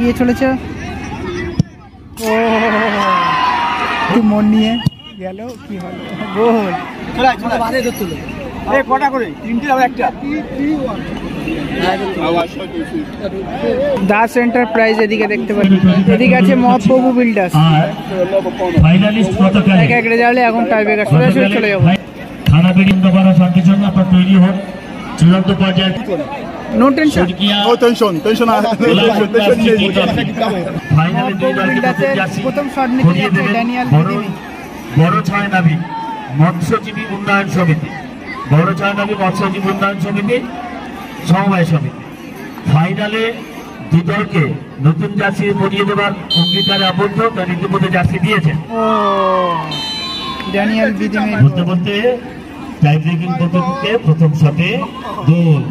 এগিয়ে চলেছে। ও মন নিয়ে গেল, কি হলো, গোল। কটা করে? তিনটে আর একটা। দাস এন্টারপ্রাইজ এদিকে দেখতে পাচ্ছি, এদিকে আছে মহাপ্রভু বিল্ডার্স। ফাইনালিস্ট গতকাল এক এক রেজাল্টে এখন টাইব্রেকার সোজাসুজি চলে যাবো। থানা বেরিয়ে করা শান্তির জন্য আপনার তৈরি হন। চূড়ান্ত পর্যায়ে নো টেনশন, ফাইনালে দুই দল প্রথম শট নিতে যাচ্ছে ড্যানিয়েল বিদিমি। বড় ছয় নাবি মৎস্যজীবী উন্নয়ন সমিতি, বড় ছয় নাবি মৎস্যজীবী উন্নয়ন সমিতি সমবায় সমিতি ফাইনালে দুই দলকে নতুন জার্সি পরিয়ে দেওয়ার অঙ্গীকারে আবদ্ধ। তার ইতিমধ্যে জার্সি দিয়েছেন। ও ড্যানিয়েল বিদিমি বলতে বলতে টাই ব্রেকিং পদ্ধতিতে প্রথম শটে গোল।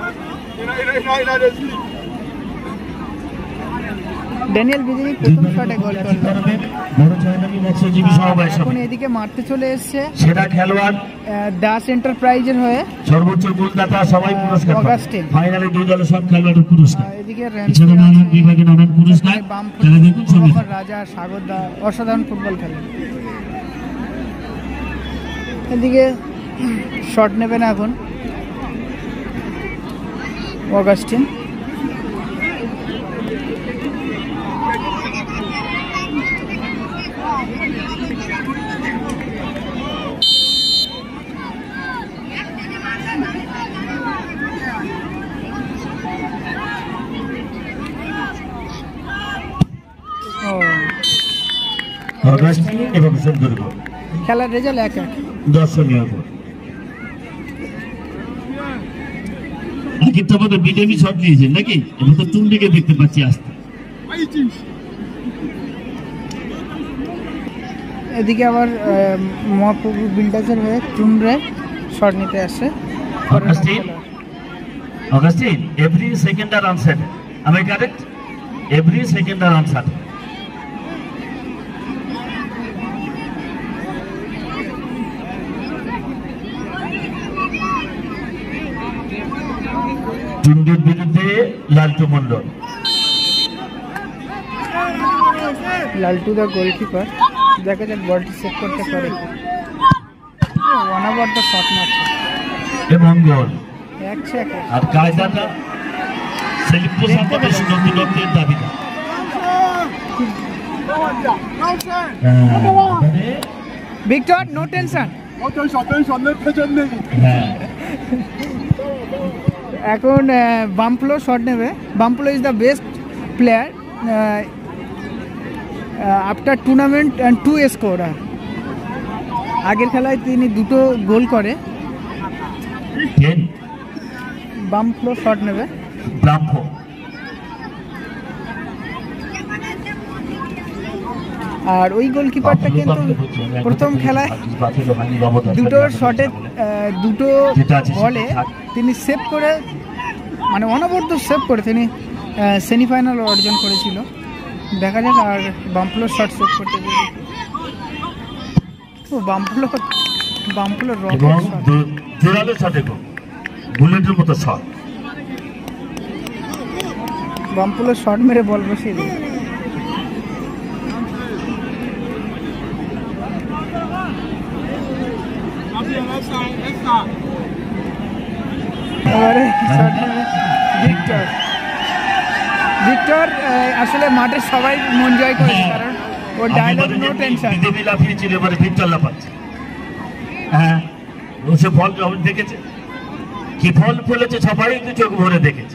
ড্যানিয়েল বিদিমি প্রথম শটে গোল করলেন। বড় ছয় নাবি মৎস্যজীবী সমবায় এখন সমিতি এদিকে মারতে চলে এসেছে সেরা খেলোয়াড় দাস এন্টারপ্রাইজের হয়ে সর্বোচ্চ গোলদাতা সবাই পুরস্কার পাবে। অগাস্টিন। ফাইনালে দুই দলের সব খেলোয়াড়ের পুরস্কার, এদিকে এছাড়া নানান বিভাগে নানান পুরস্কার। তাহলে দেখুন ছবি রাজা সাগর দা অসাধারণ ফুটবল খেলেন। এদিকে শট নেবে না এখন অগাস্টিন। অগাস্টিন এবং সুন্দরবন খেলার রেজাল্ট 1-1। দর্শনীয় গোল। আগে তো আমাদের বিজেপি শট দিয়েছেন নাকি? এবার তো টুন্ডিকে দেখতে পাচ্ছি আসতে। এদিকে আবার মহাপ্রভু বিল্ডার্সের হয়ে টুন্ড্রে শট নিতে আসে Augustine. Every second are answer, am I correct? Every second are answer. টুন্ডির বিরুদ্ধে লালটু মন্ডল। লালটু দা গোলকিপার, দেখা যাক বলটি সেভ করতে পারে। অনাবর্ত শট মারছে এবং গোল। 1-1। আর কায়দাটা সেলিব্রেশন বেশি নতুনত্বের দাবিটা। Victor no tension. এখন বাম্পলো শট নেবে। বাম্পলো is the best player after tournament and 2 scorer. আগের খেলায় তিনি 2টো গোল করে। বাম্পলো শট নেবে। আর ওই গোলকিপারটা কিন্তু প্রথম খেলায় 2টো শটে 2টো বলে তিনি সেভ করে, মানে অনবদ্য সেভ করে তিনি সেমিফাইনাল অর্জন করেছিল। দেখা যাক আর বাম্পলো শট সেভ করতে গেলে। ও বাম্পলো রকেট শট, জোরালো শটে গোল, বুলেটের মতো শট। বাম্পলো শট মেরে বল বসিয়ে দিল। ভিক্টর আসলে মাঠে সবাই মন জয় করেছে, কারণ ওর ডায়লগ নো টেনশন। বিদেবী লাফিয়েছিল, এবারে ভিক্টর লাফাচ্ছে। হ্যাঁ, ও সে ফল দেখেছে, কি ফল ফলেছে সবাই তো চোখ ভরে দেখেছে।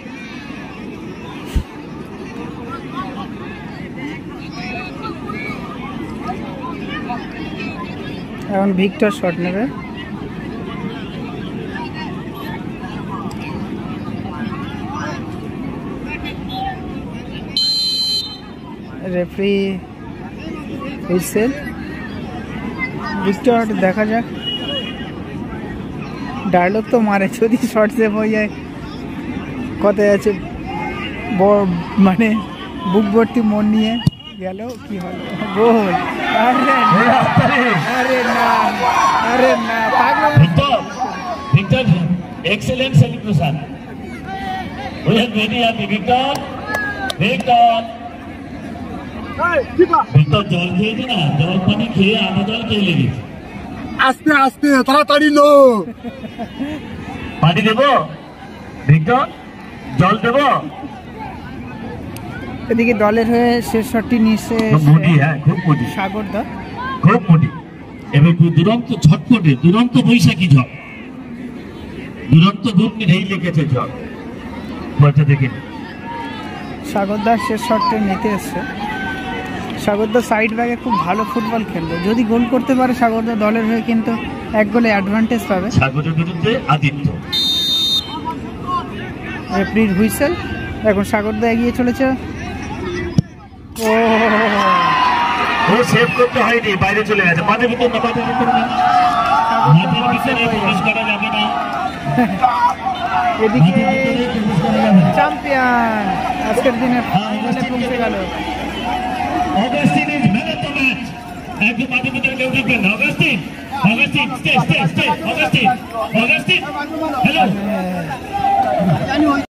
এখন ভিক্টর শট নেবে। Referee whistle. ভিক্টর দেখা যাক, ডায়লগ তো মারে, যদি শর্ট সেভ হয়ে যায় কথায় আছে মানে বুক ভর্তি মন নিয়ে গেল, কি হলো, গোল। আরে না পাগল। Victor, excellent celebration. We are very happy, Victor. Victor জল খেয়েছে না, জল পানি খেয়ে আধা জল খেয়ে লেগেছে। আস্তে আস্তে তাড়াতাড়ি লো। পানি দেবো ভিক্টর, জল দেবো। এদিকে দলের হয়ে শেষ শটটি নিচ্ছে মোটি, হ্যাঁ খুব মোটি, সাগর দা খুব মোটি। এবং দুরন্ত ঝটপটে, দুরন্ত বৈশাখী ঝড়, দুরন্ত ঘূর্ণি ঢেই লেগেছে ঝড়। বলতে দেখিনি সাগরদার শেষ শটটা নিতে এসছে। সাগরদা সাইড ব্যাগে খুব ভালো ফুটবল খেলবে, যদি গোল করতে পারে সাগরদা দলের হয়ে কিন্তু 1 গোলে অ্যাডভান্টেজ পাবে। সাগরের বিরুদ্ধে আদিত্য। রেফারির হুইসেল। এখন সাগরদা এগিয়ে চলেছে। ও সেভ করতে হয়নি, বাইরে চলে গেছে। মাঠের ভিতর না, মাঠের ভিতর না, মাঠের ভিতরে প্রবেশ করা যাবে না। এদিকে চ্যাম্পিয়ন আজকের দিনে ফাইনালে পৌঁছে গেল। Augustine is man of the match. একদম মাঠের ভিতরে কেউ ঢুকবেন না। Augustine, Augustine, stay, Augustine, Augustine, hello.